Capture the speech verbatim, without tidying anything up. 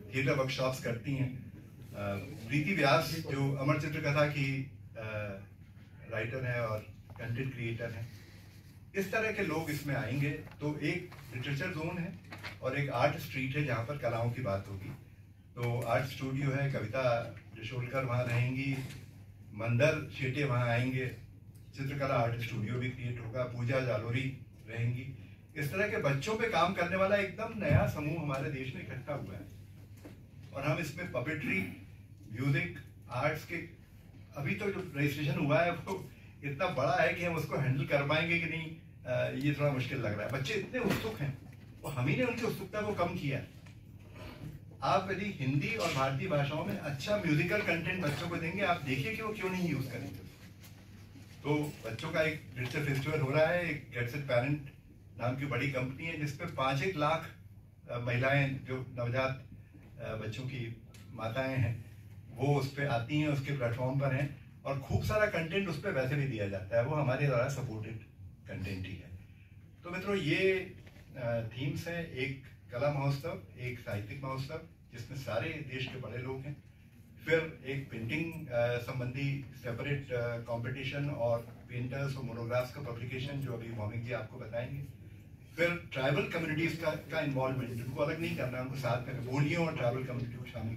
Theatre workshops करती हैं। प्रीति व्यास जो अमर चित्र कथा की राइटर है और कंटेंट क्रिएटर हैं, इस तरह के लोग इसमें आएंगे तो एक लिटरेचर जोन है और एक आर्ट स्ट्रीट है जहाँ पर कलाओं की बात होगी। तो आर्ट स्टूडियो है, कविता जशोलकर वहाँ रहेंगी, मंदर शेटे वहाँ आएंगे, चित्रकला आर्ट स्टूडियो भी क्रिएट होगा, पूजा जालोरी रहेंगी। इस तरह के बच्चों पे काम करने वाला एकदम नया समूह हमारे देश में इकट्ठा हुआ है और हम इसमें पपेट्री, म्यूजिक, आर्ट्स के अभी तो जो रजिस्ट्रेशन हुआ है वो इतना बड़ा है कि हम उसको हैंडल कर पाएंगे कि नहीं, ये थोड़ा मुश्किल लग रहा है। बच्चे इतने उत्सुक हैं और हम ही ने उनकी उत्सुकता को कम किया। आप यदि हिंदी और भारतीय भाषाओं में अच्छा म्यूजिकल कंटेंट बच्चों को देंगे, आप देखिए कि वो क्यों नहीं यूज करेंगे। तो बच्चों का एक लिटरेचर फेस्टिवल हो रहा है, एक गेट्स इट पैरेंट नाम की बड़ी कंपनी है जिसपे पाँच एक लाख महिलाएं जो नवजात बच्चों की माताएं हैं वो उस पर आती हैं, उसके प्लेटफॉर्म पर हैं और खूब सारा कंटेंट उस पर वैसे भी दिया जाता है, वो हमारे द्वारा सपोर्टेड कंटेंट ही है। तो मित्रों, ये थीम्स हैं, एक कला महोत्सव, एक साहित्यिक महोत्सव जिसमें सारे देश के बड़े लोग हैं, फिर एक पेंटिंग संबंधी सेपरेट कंपटीशन और पेंटर्स और मोनोग्राफ्स का पब्लिकेशन जो अभी भौमिक जी आपको बताएंगे, फिर ट्राइबल कम्युनिटीज का का इन्वॉल्वमेंट, जिनको अलग नहीं करना, उनको साथ में बोलियों और ट्राइबल कम्युनिटी को शामिल